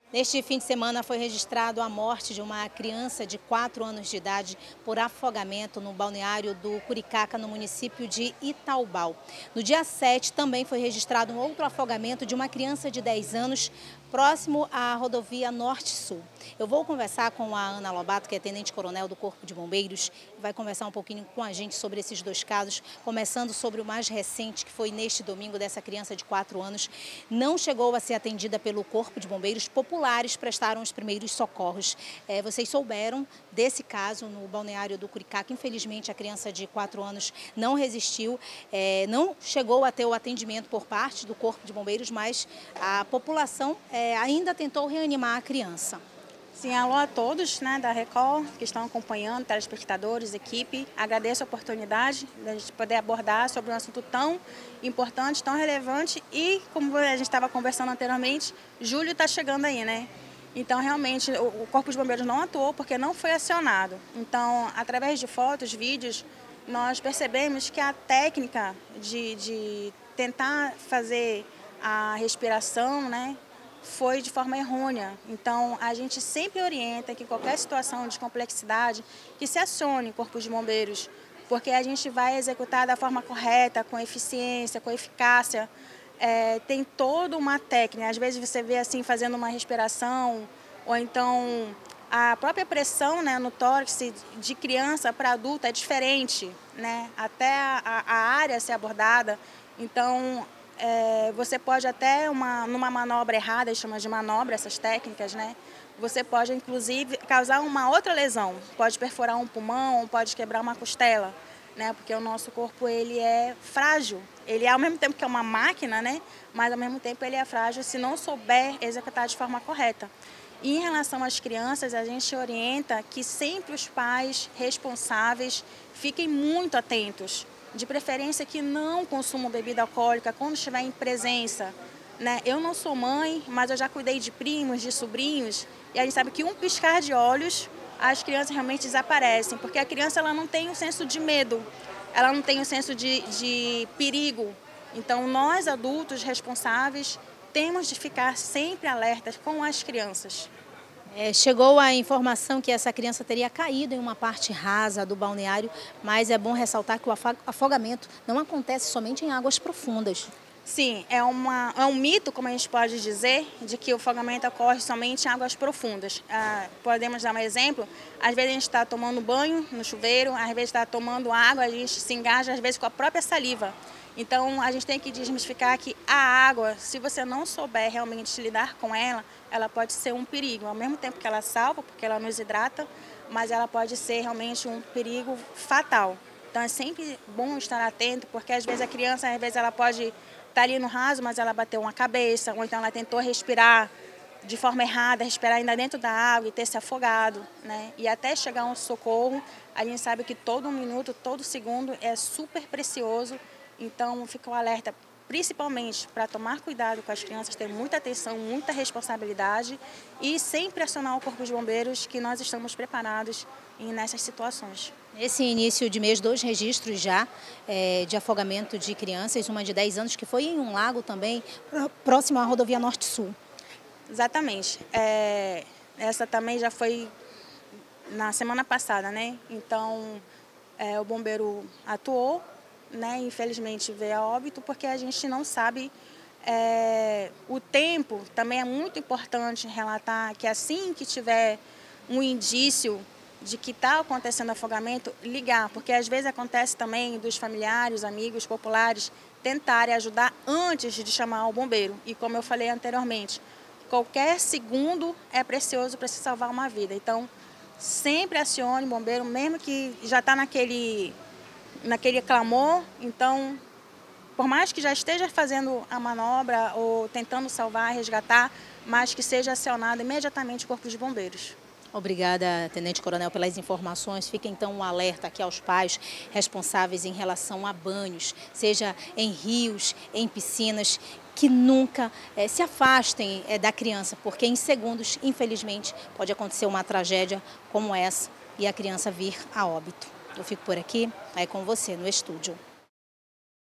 Neste fim de semana foi registrado a morte de uma criança de 4 anos de idade por afogamento no balneário do Curicaca, no município de Itaubal. No dia 7 também foi registrado um outro afogamento de uma criança de 10 anos próximo à rodovia Norte-Sul. Eu vou conversar com a Ana Lobato, que é tenente-coronel do Corpo de Bombeiros, e vai conversar um pouquinho com a gente sobre esses dois casos, começando sobre o mais recente, que foi neste domingo, dessa criança de 4 anos. Não chegou a ser atendida pelo Corpo de Bombeiros, populares prestaram os primeiros socorros. Vocês souberam desse caso no balneário do Curicaca. Infelizmente, a criança de 4 anos não resistiu, não chegou a ter o atendimento por parte do Corpo de Bombeiros, mas a população ainda tentou reanimar a criança. Sim, alô a todos, né, da Record que estão acompanhando, telespectadores, equipe. Agradeço a oportunidade de a gente poder abordar sobre um assunto tão importante, tão relevante e, como a gente estava conversando anteriormente, julho está chegando aí, né? Então, realmente, o Corpo de Bombeiros não atuou porque não foi acionado. Então, através de fotos, vídeos, nós percebemos que a técnica de tentar fazer a respiração, né, foi de forma errônea. Então, a gente sempre orienta que qualquer situação de complexidade, que se acione o Corpo de Bombeiros, porque a gente vai executar da forma correta, com eficiência, com eficácia. Tem toda uma técnica. Às vezes você vê assim, fazendo uma respiração, ou então a própria pressão, né, no tórax de criança para adulto é diferente, né? Até a área ser abordada. Então, você pode até, numa manobra errada, chama de manobra essas técnicas, né? Você pode, inclusive, causar uma outra lesão. Pode perfurar um pulmão, pode quebrar uma costela, né? Porque o nosso corpo, ele é frágil. Ele é, ao mesmo tempo que é uma máquina, né? Mas, ao mesmo tempo, ele é frágil se não souber executar de forma correta. E, em relação às crianças, a gente orienta que sempre os pais responsáveis fiquem muito atentos. De preferência que não consumam bebida alcoólica quando estiver em presença, né? Eu não sou mãe, mas eu já cuidei de primos, de sobrinhos, e a gente sabe que um piscar de olhos, as crianças realmente desaparecem, porque a criança ela não tem um senso de medo, ela não tem um senso de perigo. Então, nós adultos responsáveis temos de ficar sempre alertas com as crianças. Chegou a informação que essa criança teria caído em uma parte rasa do balneário, mas é bom ressaltar que o afogamento não acontece somente em águas profundas. Sim, é um mito, como a gente pode dizer, de que o afogamento ocorre somente em águas profundas. Podemos dar um exemplo, às vezes a gente está tomando banho no chuveiro, às vezes está tomando água, a gente se engaja às vezes com a própria saliva. Então, a gente tem que desmistificar que a água, se você não souber realmente lidar com ela, ela pode ser um perigo. Ao mesmo tempo que ela salva, porque ela nos hidrata, mas ela pode ser realmente um perigo fatal. Então, é sempre bom estar atento, porque às vezes a criança, às vezes ela pode estar ali no raso, mas ela bateu uma cabeça, ou então ela tentou respirar de forma errada, respirar ainda dentro da água e ter se afogado, né? E até chegar um socorro, a gente sabe que todo minuto, todo segundo é super precioso. Então, fica o alerta, principalmente para tomar cuidado com as crianças, ter muita atenção, muita responsabilidade e sempre acionar o Corpo de Bombeiros, que nós estamos preparados nessas situações. Nesse início de mês, 2 registros já de afogamento de crianças, uma de 10 anos, que foi em um lago também, próximo à rodovia Norte-Sul. Exatamente. Essa também já foi na semana passada, né? Então, o bombeiro atuou, né? Infelizmente veio a óbito, porque a gente não sabe o tempo. Também é muito importante relatar que assim que tiver um indício de que está acontecendo afogamento, ligar, porque às vezes acontece também dos familiares, amigos, populares tentarem ajudar antes de chamar o bombeiro. E como eu falei anteriormente, qualquer segundo é precioso para se salvar uma vida. Então, sempre acione o bombeiro, mesmo que já está naquele clamor. Então, por mais que já esteja fazendo a manobra ou tentando salvar, resgatar, mas que seja acionado imediatamente o Corpo de Bombeiros. Obrigada, Tenente Coronel, pelas informações. Fica então um alerta aqui aos pais responsáveis em relação a banhos, seja em rios, em piscinas, que nunca se afastem da criança, porque em segundos, infelizmente, pode acontecer uma tragédia como essa e a criança vir a óbito. Eu fico por aqui, aí com você no estúdio.